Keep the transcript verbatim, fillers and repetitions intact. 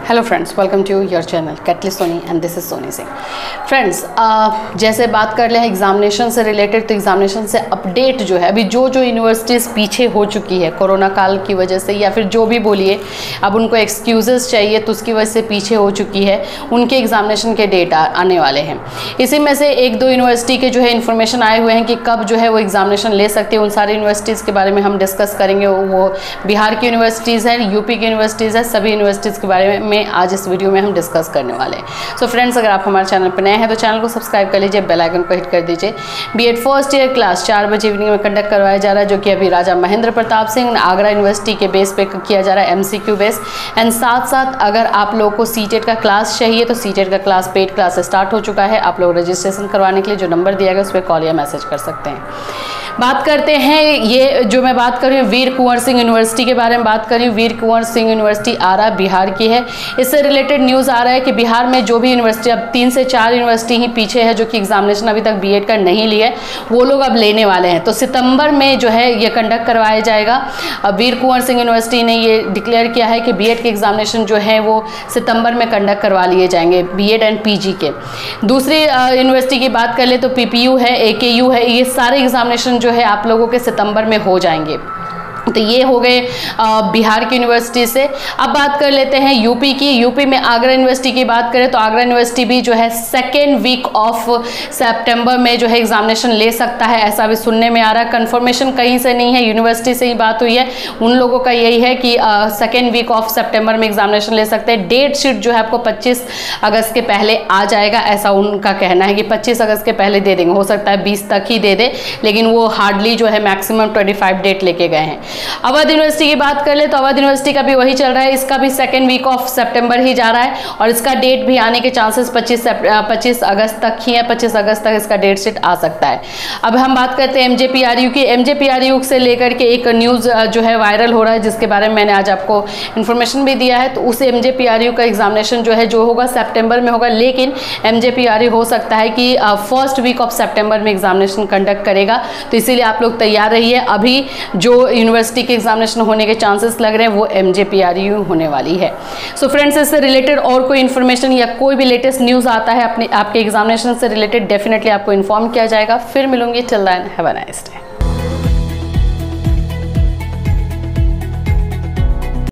Hello friends, welcome to your channel catalyst Soni and this is Soni Singh. Friends, जैसे बात कर ले एग्जामिनेशन से रिलेटेड, तो एग्जामिनेशन से अपडेट जो है अभी जो जो यूनिवर्सिटीज़ पीछे हो चुकी है कोरोना काल की वजह से, या फिर जो भी बोलिए अब उनको एक्सक्यूजेस चाहिए तो उसकी वजह से पीछे हो चुकी है, उनके एग्जामिनेशन के डेट आने वाले हैं। इसी में से एक दो यूनिवर्सिटी के जो है इन्फॉर्मेशन आए हुए हैं कि कब जो है वो एग्जामिनेशन ले सकते हैं। उन सारी यूनिवर्सिटीज़ के बारे में हम डिस्कस करेंगे। वो बिहार की यूनिवर्सिटीज़ हैं, यूपी की यूनिवर्सिटीज़ है, सभी यूनिवर्सिटीज़ के बारे में आज इस वीडियो में हम डिस्कस करने वाले हैं। सो फ्रेंड्स, अगर आप हमारे चैनल पर नए हैं तो चैनल को सब्सक्राइब कर लीजिए, बेल आइकन को हिट कर दीजिए। बीएड फर्स्ट ईयर क्लास चार बजे इवनिंग में कंडक्ट करवाया जा रहा है, जो कि अभी राजा महेंद्र प्रताप सिंह आगरा यूनिवर्सिटी के बेस पे किया जा रहा है, एमसीक्यू बेस। एंड साथ साथ अगर आप लोग को सीटेट का क्लास चाहिए तो सीटेट का क्लास पेड क्लास स्टार्ट हो चुका है। आप लोग रजिस्ट्रेशन करवाने के लिए जो नंबर दिया गया उस पर कॉल या मैसेज कर सकते हैं। बात करते हैं, ये जो मैं बात कर रही हूँ वीर कुंवर सिंह यूनिवर्सिटी के बारे में बात कर रही हूँ। वीर कुंवर सिंह यूनिवर्सिटी आरा बिहार की है। इससे रिलेटेड न्यूज़ आ रहा है कि बिहार में जो भी यूनिवर्सिटी, अब तीन से चार यूनिवर्सिटी ही पीछे है जो कि एग्जामिनेशन अभी तक बीएड का नहीं लिए, वो लोग अब लेने वाले हैं। तो सितंबर में जो है ये कंडक्ट करवाया जाएगा। अब वीर कुंवर सिंह यूनिवर्सिटी ने ये डिक्लेयर किया है कि बीएड के एग्जामिनेशन जो है वो सितंबर में कंडक्ट करवा लिए जाएंगे, बीएड एंड पीजी के। दूसरी यूनिवर्सिटी की बात कर ले तो पीपीयू है, एकेयू है, ये सारे एग्जामिनेशन जो है आप लोगों के सितंबर में हो जाएंगे। तो ये हो गए बिहार की यूनिवर्सिटी से। अब बात कर लेते हैं यूपी की। यूपी में आगरा यूनिवर्सिटी की बात करें तो आगरा यूनिवर्सिटी भी जो है सेकेंड वीक ऑफ सितंबर में जो है एग्जामिनेशन ले सकता है, ऐसा भी सुनने में आ रहा है। कंफर्मेशन कहीं से नहीं है, यूनिवर्सिटी से ही बात हुई है। उन लोगों का यही है कि सेकेंड वीक ऑफ सितंबर में एग्जामिनेशन ले सकते हैं। डेट शीट जो है आपको पच्चीस अगस्त के पहले आ जाएगा, ऐसा उनका कहना है कि पच्चीस अगस्त के पहले दे देंगे। हो सकता है बीस तक ही दे दे, लेकिन वो हार्डली जो है मैक्सिमम पच्चीस डेट लेके गए हैं। अवध यूनिवर्सिटी की बात कर ले तो अवध यूनिवर्सिटी का भी वही चल रहा है, इसका भी सेकेंड वीक ऑफ सितंबर ही जा रहा है और इसका डेट भी आने के चांसेस पच्चीस पच्चीस अगस्त तक ही है। पच्चीस अगस्त तक इसका डेट शीट आ सकता है। अब हम बात करते हैं एमजेपीआरयू की। एमजेपीआरयू से लेकर के एक न्यूज़ जो है वायरल हो रहा है, जिसके बारे में मैंने आज आपको इन्फॉर्मेशन भी दिया है। तो उस एमजेपीआरयू का एग्जामिनेशन जो है जो होगा सितंबर में होगा, लेकिन एमजेपीआरयू हो सकता है कि फर्स्ट वीक ऑफ सितंबर में एग्जामिनेशन कंडक्ट करेगा। तो इसीलिए आप लोग तैयार रहिए। अभी जो यूनिवर्सिटी के एग्जामिनेशन होने के चांसेस लग रहे हैं वो एमजेपीआरयू होने वाली है। सो फ्रेंड्स, इससे रिलेटेड और कोई इन्फॉर्मेशन या कोई भी लेटेस्ट न्यूज़ आता है अपने आपके एग्जामिनेशन से रिलेटेड, डेफिनेटली आपको इन्फॉर्म किया जाएगा। फिर मिलूंगी। Till then, have a nice day.